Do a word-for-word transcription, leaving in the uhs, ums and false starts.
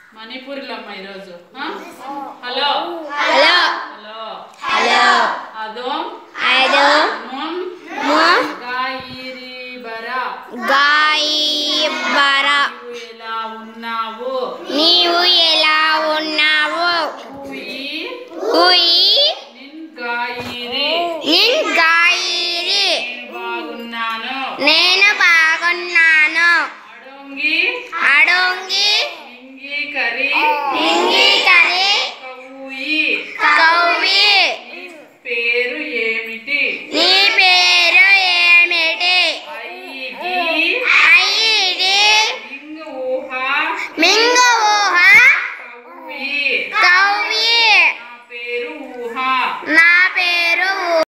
మణిపూరిలో అమ్మ ఈరోజు. Hello hello hello hello అదోం అదోం నున్ ము గాయిరి బరా గాయిబరా నీవు ఎలా ఉన్నావు నీవు ఎలా ఉన్నావు హుయి హుయి నిన్ గాయిరి నిన్ గాయిరి నేను బాగున్నాను నేను బాగున్నా